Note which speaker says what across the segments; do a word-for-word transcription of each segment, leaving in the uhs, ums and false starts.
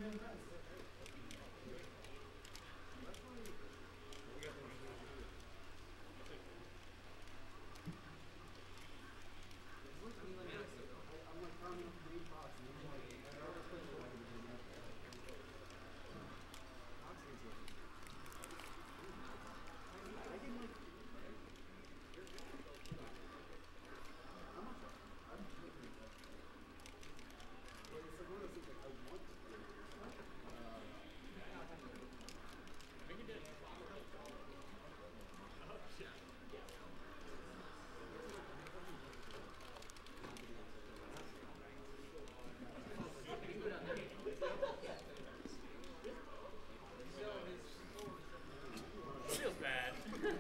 Speaker 1: Feels bad.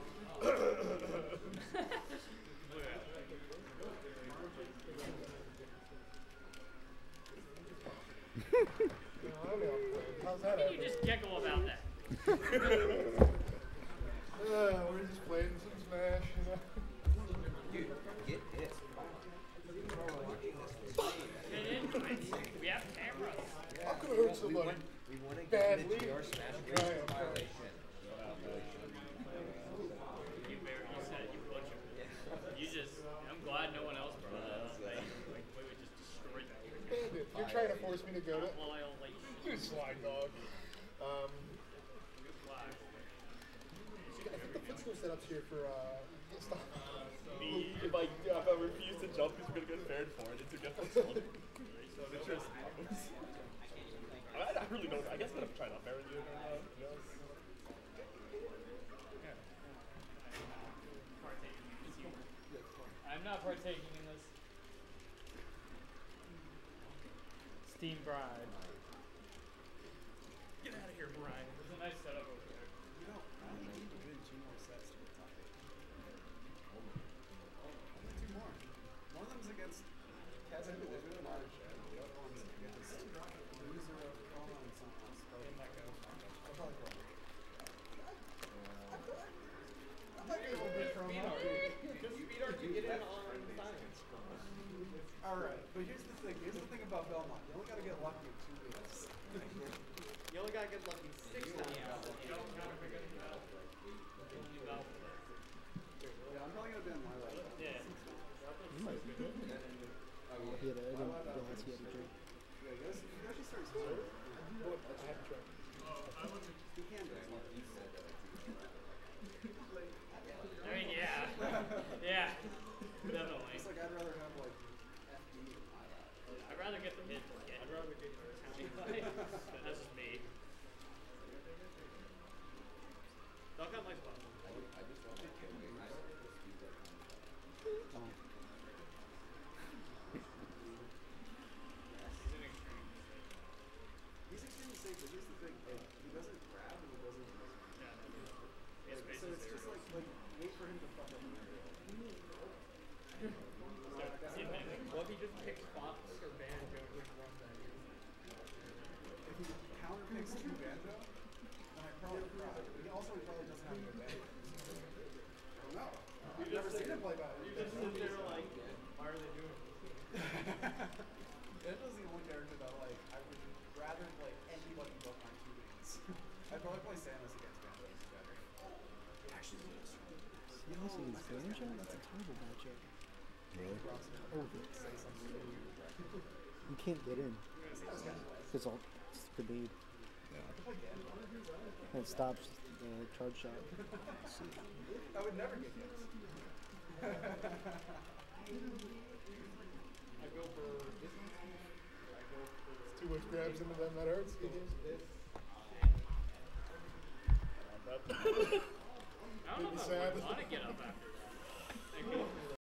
Speaker 2: How's that?
Speaker 1: How can you just giggle about that?
Speaker 2: uh, we're just playing some Smash, you know.
Speaker 3: Dude, get this.
Speaker 1: Get into it. We have cameras.
Speaker 2: Yeah. I'm gonna hurt somebody.
Speaker 3: We want to get
Speaker 2: Badly.
Speaker 3: into your Smash
Speaker 2: Right,
Speaker 3: Bros.
Speaker 2: okay.
Speaker 3: violation.
Speaker 1: You, very, you said you butchered. You just, I'm glad no one else brought that up. Like, like, we would just destroy that.
Speaker 2: Bandit, you're trying to force me to go to.
Speaker 1: Violation.
Speaker 2: You slide dog. Um,
Speaker 1: Flag.
Speaker 2: I think the footstool setup's here for uh. Stop.
Speaker 4: Me, if I, if I refuse to jump, he's gonna get fared for it. It's a good one. So it's just I, I really don't. I guess I'm gonna try not bury you.
Speaker 1: I'm not partaking in this. Steam Bride. Get out of here, Brian. There's a nice setup over there.
Speaker 5: You know, I only need to win two more sets to the topic. Only two more. One of them's against Kevin, the other one's against the loser of Chroma and someone else. Oh, my God. I'll probably Chroma. I might be able to beat Chroma.
Speaker 4: Just beat our to get in on science.
Speaker 5: Alright, but here's the thing. Here's the thing about Belmont. You only gotta get lucky with two wins.
Speaker 4: You only gotta get lucky six times.
Speaker 5: Yeah, I'm probably gonna be on my right.
Speaker 1: Yeah.
Speaker 6: You might be good. He had a, I didn't realize he had a drink.
Speaker 5: Yeah, you guys, you guys should start scoring.
Speaker 2: I have to try.
Speaker 5: You can do it.
Speaker 1: I mean, yeah. Yeah. Definitely.
Speaker 5: It's like I'd rather have like F D than I
Speaker 1: I'd rather get the hit than get. I'd rather get first. That's just me. Dog got my spot.
Speaker 6: Oh.
Speaker 5: He's extremely safe, but here's the thing, like, he doesn't grab and he doesn't
Speaker 1: Yeah,
Speaker 5: like, so it's just like, like, wait for him to fuck up an area.
Speaker 4: What if he just picks Fox or Banjo and just runs at you?
Speaker 5: If he counter picks two Banjo, then I probably cry. But he also he probably doesn't have a good Banjo. I don't know. I've never seen him play bad.
Speaker 4: You just sit there like, why are they doing this?
Speaker 5: Banjo's the only character that, like, I would rather play anybody but my two wings. I'd probably play Samus against Banjo. It's better. Actually,
Speaker 6: Samus against Banjo? That's a terrible matchup. Oh,
Speaker 5: say something.
Speaker 6: you can't get in. Because all it's grenade. And it stops the charge shot.
Speaker 5: I would never get hit.
Speaker 4: I go for this one. I go for
Speaker 2: Too much grabs into them, that hurts.
Speaker 4: this.
Speaker 1: I don't know if I would want to get up after